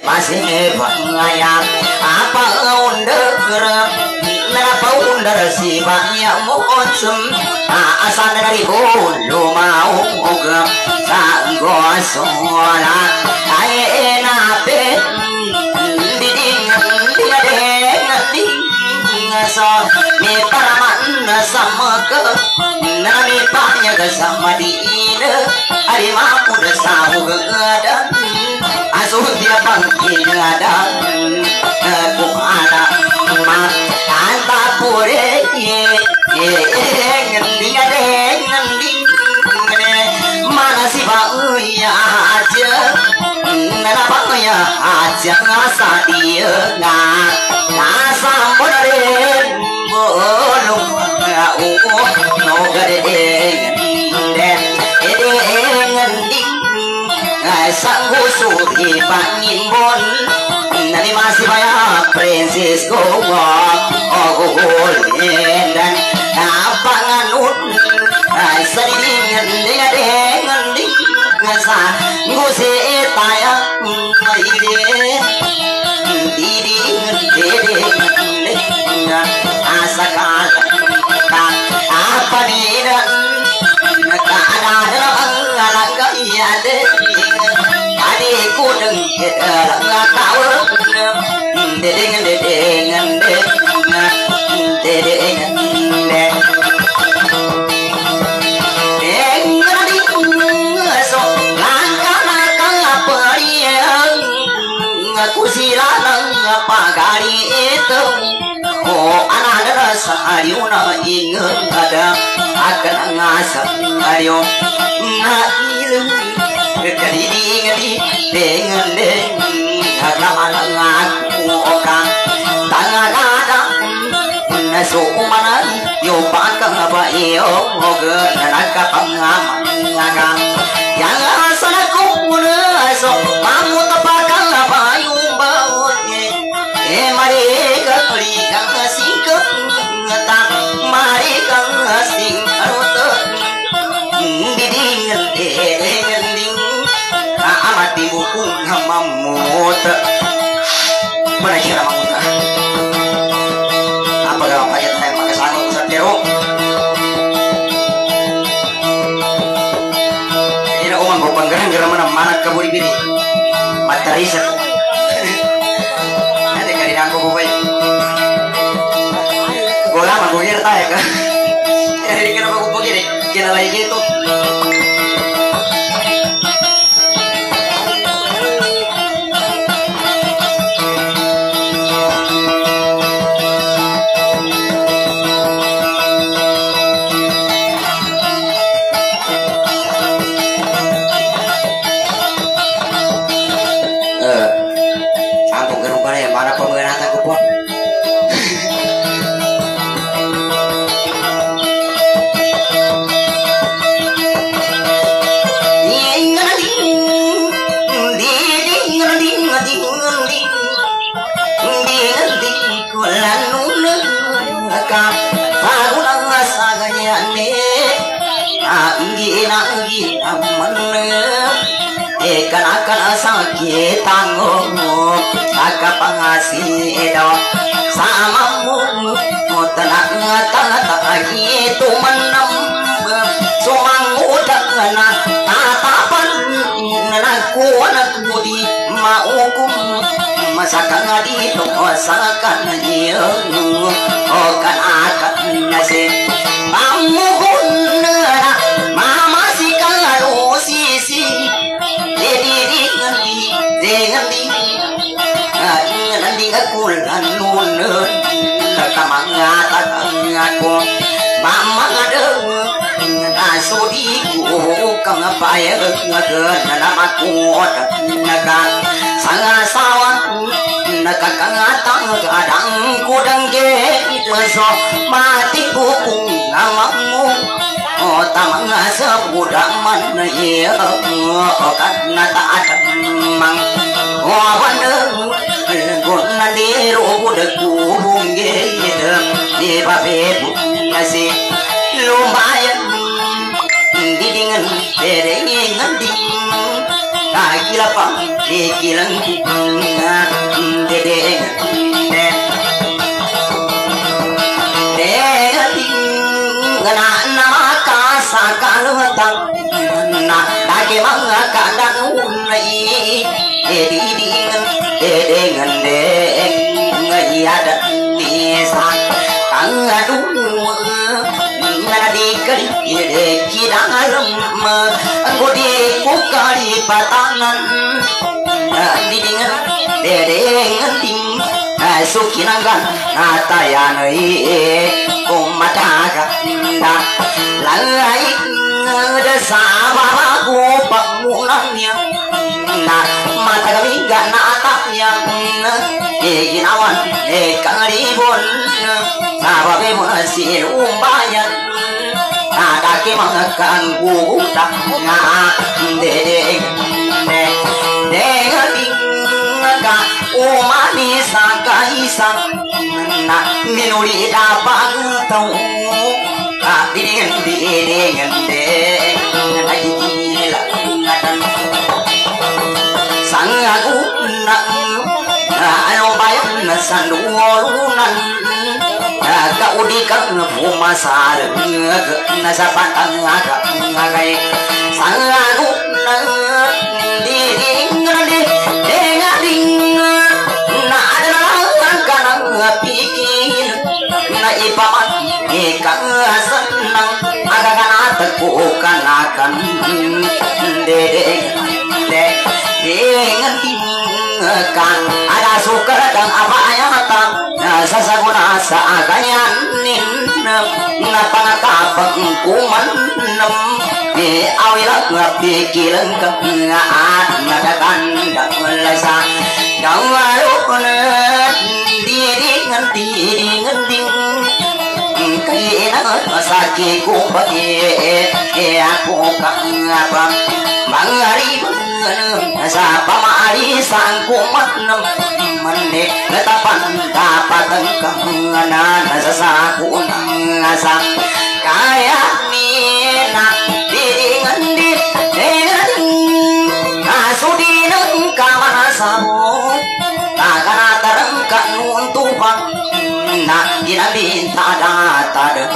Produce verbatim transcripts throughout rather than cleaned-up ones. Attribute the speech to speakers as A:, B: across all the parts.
A: masih pengayam apa under kenapa under si banyak muncul asal dari bulu mau ke sanggo solat aye nape diding diding diding so me paraman sama ke nami panya ke sama di ide hari mampu desahu keadaan asuh dia bangkit keadaan aku ada mak tanpa pure ye ye ngendi ade ngendi mana si bau ya aja kenapa ya aja ngasa dia nggak ngasa modern bolong nggak no gede den ede ngendi sanggup suci pangin bon nanti masih banyak princess go oh golden dan apa nganut sering dengan dengan ding ngasa nguse tayang ide didi dede asakal apa nih dan ada ada gaya deh adikku dengki nggak tahu dedeng dedeng dedeng dedeng dedeng so langkah langkah apa dia aku silang apa kali itu oh anak rasa ariuna ingat ada akan ngasap ario nak ilu kedi ngedi dengan dengan ramana ngaku okang tangan ada nasu mana yo pakang apa yo oge neraka pangamangan yang asal ku naso kamu tapakang apa yo bawa eh mari kali kang singkep ngetang mari kang sing arut diding diding amat di buku mamut mana kira mamut apa gak apa ya saya pakai sanggup sendiri ini umang gue panggilan gara mana mana kaburi bini materi set ada kali nangku gue baik gue lama gue kira tahu ya kan jadi kenapa gue begini kira lagi gitu kana sakit tanggung agak pengasih do sama mu tenang tengah tengah itu menem sumang udah kena tatapan aku anak budi mauku masakan di dosakan dia oh kan akan nasi kamu guna mama si kalau sisi nanti aku lanun kamangata aku mama ada asodiku kang payah ngagen namaku naga sangat sawah naga kang atang kadang kudang ge so mati buku namamu oh tamang sebudak mana ya oh karena tak ada mang oh bener guna di rubu deku bunge di babebu nasi lumayan di dengan dereng ngendi kaki lapang di kilang didingan dengan deng ngayada nisan tangadung nana dikali kidalam angodi kukari patangan didingan dengan ting sukinanggan natayanai kumataga lalai sama aku pemulangnya na mata kami gak natapnya ginawan karibun sababe masih umbayan ada ke mengganggu tak dede dengan tinggal umani sangkaisang na minuli dapat tahu didingan didingan didingan lagi gila sang aku nak anu bayang sanduolunan kau dikang pumasar nasapan agak ngagai sang aku nak didingan didingan didingan na ada kanang pikir na ipaman ikan senang agak kana tekukan akan dedek dek dengan tingkan ada suka dan apa yang tak sasaguna saagayan nin na pangakapang kuman nam di awilang pikiran kengaan nagagandang lasa gawalukunan didingan didingan ding kailangan masaki ko bagi aku kangapa mangari sa pamari sang kumatnam mande ngatapan dapat kanganan sa sakuna sa kaya mina didingan di dengan asudinang kamasamo takana tarangkan untuhan na ginabinta datad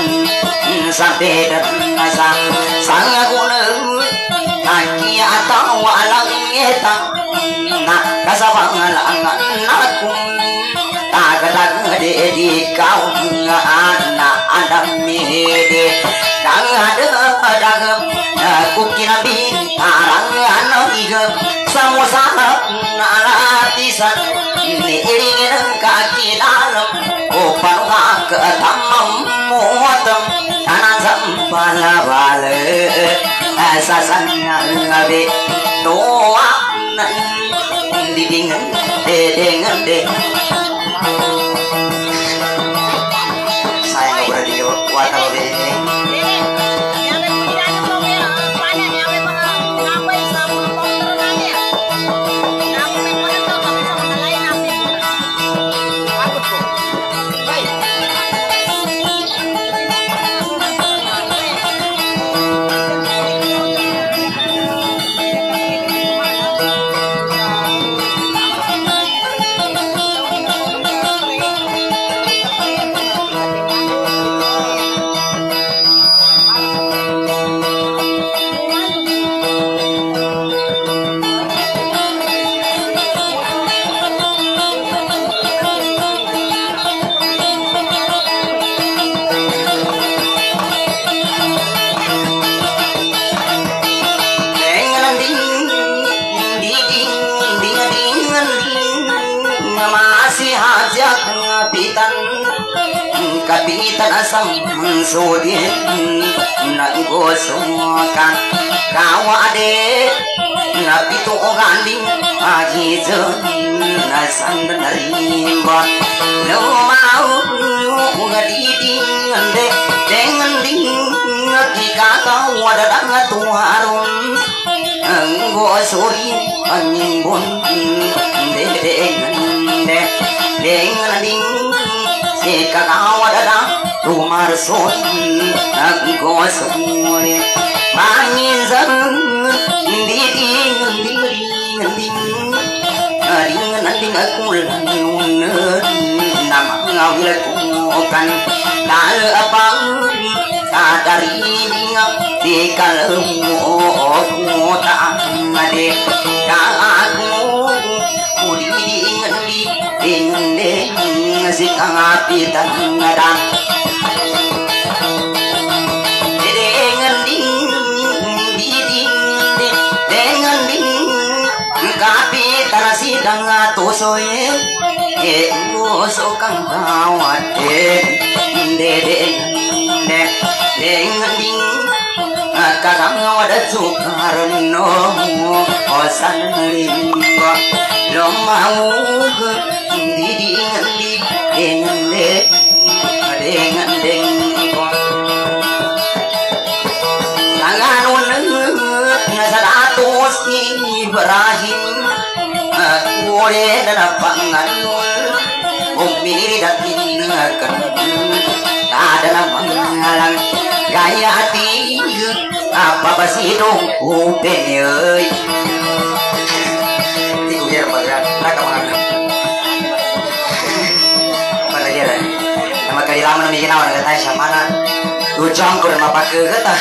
A: sampai dan sang sang gunung kaki atau walang etang na kasabangalang aku tagadag de di kau anak adam mede dang ada dagem aku kinabinta rang igem sama sahab alatisan ini iringin kaki dalam opan ke tamam muatam tanah sampala bale asasanya ngabe doa didingan dengan de saya nggak berani wata begini kapitan asam sodien nak gosokan kawade napi to ganding aji je nasan narimba lo mau ngadiding ande dengan ding kita kau ada dangat tuharun gosori anyimbun de de dengan ding kakawada rumar son aku sore angin zang di di di di ding nanti aku lanjut nama ngawil kan dal apa sadari ding di kalau aku tak ada aku si kang api tangadan dengan ding ding dengan ding kapi tanah sidang atosoye e uso kang kawat de de de dengan ding kakang wada Soekarno osan linggo lo mau ke di dengan de dengan dengko tangan uneng nasaratus Ibrahim kuole dana pangan umiri datinakan ada mangalang gaya hati apa basidong upeng euy tiku dia bagan nak mangan pada dia nama kali lama nami kenal dengan saya sama na ujang ko nama pakai kata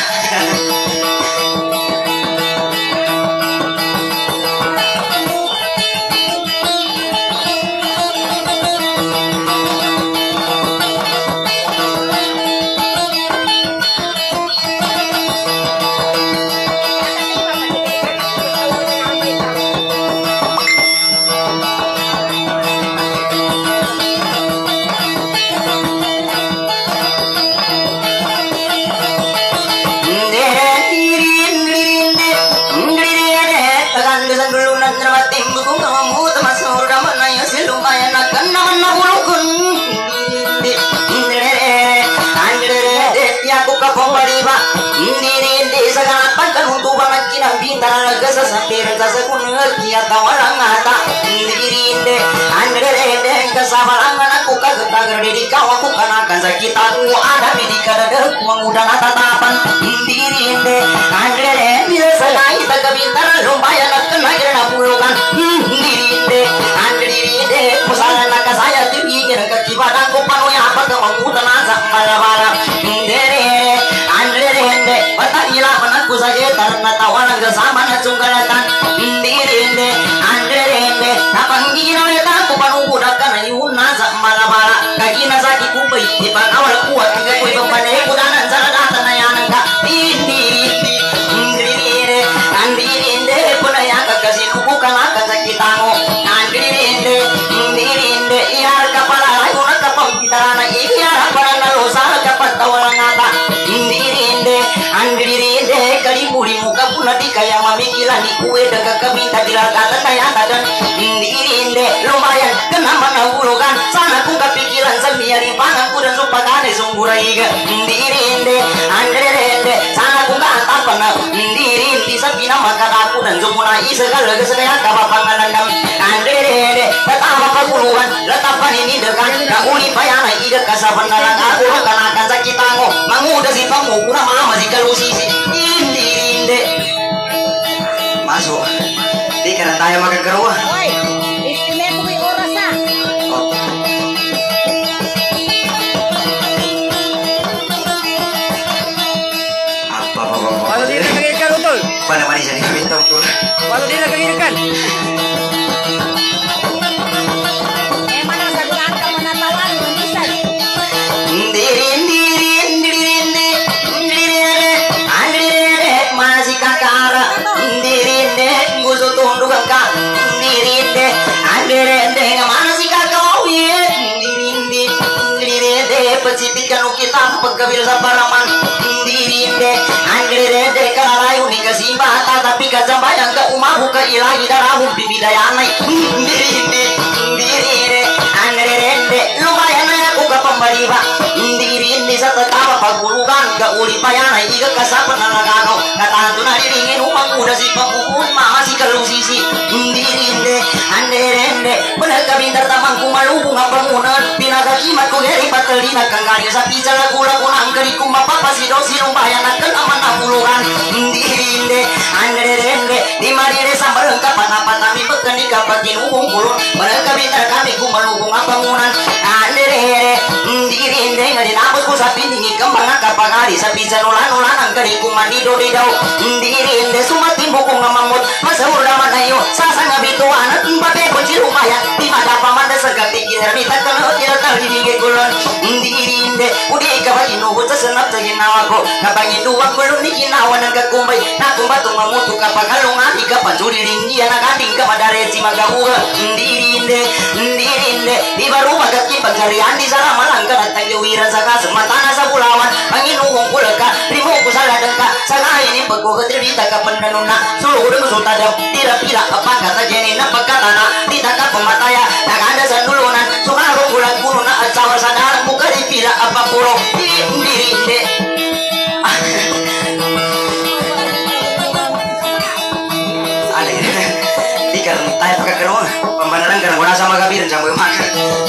A: bintang gasa sampai gasa kunut dia tawalang ngata dirinde andre kesabarangan aku kagak tagar di kau aku kan akan sakit aku ada di kadar mengudang tatapan dirinde andre bisa selai tak bintang lumayan akan lagi nak puluhan dirinde andre dirinde musalan nak saya tinggi kira kekibaran aku panu ya apa kau mengudang asa malam-malam dire andre dirinde batangila menakku saja karena tawaran sama na sunggalatan dirinde andrende napang gina eta ko panubudak kana yuna sa malabala kagina sa kikumpay ipan awal kuat tiga ko ibang panay kudanan sa datan na yan ka dirinde dirinde andirinde punaya kagasinubu kana kasakita mo andirinde dirinde iyar ka para ay una ka pangkitarana iyar para narosa dapat tawaran ngata dirinde andirinde kali muri muka punati kaya mamikilan di kue daga keminta dilakatan kaya tadan dirinde lumayan kenapa nahulukan sana ku kepikiran semiari panangku dan supakane sungguraiga dirinde andrende sana ku katapan dirindi sabina makadaku dan zumuna isegala kesegaya kapapangalandam andrende betapa paguluhan letapan ini dekan kauli payana ida kasapan dalang aku akan akan sakitango manguda si pamu kuna mama si kalusisi dirinde masuk di kanan tayo magagawa
B: oy estimate mo yung oras ha
A: apa apa apa
C: Kalau dia nak kagirkan betul.
A: pada manis ini bintang tuh
C: Kalau dia nak kagirkan.
B: eh mana saguran ka manatawan bisa
A: dirin dirin dirin dirin andrinde masih kakara dirinde gusto tunduk ka dirinde andrinde masih kakau ye dirinde dirinde pecitikan kita pegawai sabaraman dirinde andrinde kalayu ni kasimbata tapi kasambayang ka umahu ka ilahi darahu bibidayanai dirinde dirinde andrinde lumayan aku ka pembaliba dirinde sa tatawa pagulukan ka uli payana iga kasapan nalagano katahan na diringin umang udah si pangkukun mama si kalusisi dirinde andrinde benar ka bintar tamang kumalubung ang bangunan pinagakimat ko heri patalina kang gaya sa pizza lagu-lagu ng karikum mapapasido sinumpayan at kalaman na puluhan dirinde andrinde di marire sa barangka panapatami pagkani kapag ginuhong kulon benar ka bintar kami kumalubung ang bangunan andrinde dirinde nga dinapos ko sa pindingi kambang kapagari sa pizza nulan-nulan ang karikum manido di daw dirinde sumatimbo ko nga mamot masahur naman ayo sasang abituan at mpate ko si lumayan di madapa man sa gabi kinaramitan ka na bakal didinge kulon dirinde udah kabagi no bocah senap tagi nawako kabagi dua kulon niki nawan ka kumbay na kumbatu mamutu kapagalungan ika panjuri ringi anak ading kapadare cimagabuga dirinde dirinde di baru magaki pagarian di sana malangka datang wira saka sematana sa pulawan panginuong kulaka rimo ko sa ladangka sana ini pagkukatribita ka pandanuna suluhudang sultadam tira pila apa kata jeni na pagkatana ditaka pemataya naganda sa nulunan sumarong bulan puno na at sawar sa dalang buka di pila apa pulo dirinde alay di karena tayo pagkakaroon pambanaran ka na wala sa magabiran sa mga makan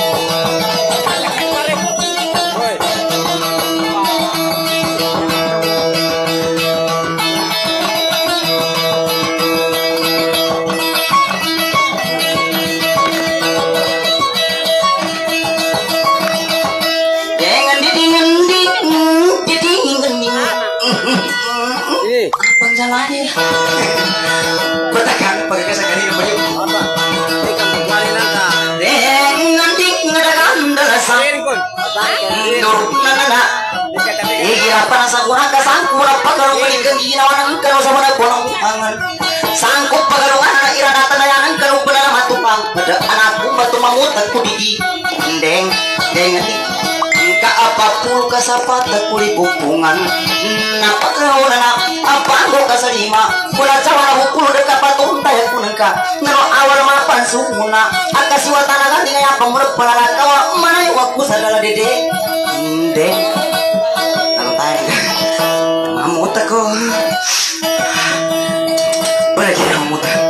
A: Pangjalani bertahan pakai kesakani dan baju apa ikan kembali nangka dengan dik ngadakan dalasan doruk nana iki apa nasa kurang kasangku apa kalau berikan ginawan kalau sama nak kolong angan sangkup pagarungan anak irada tanayangan kalau benar matupang pada anakku batu mamut aku digi deng dengan ka apapun kasapat kuli bukungan napa kau nana apa kau kasarima kula cawana bukul dekat patung taya kunengka ngero awal mapan sumuna akasi watana kan dengan apa murep pelana kawa mana waktu sadala dede deng kalau tanya mamut aku boleh kira mamut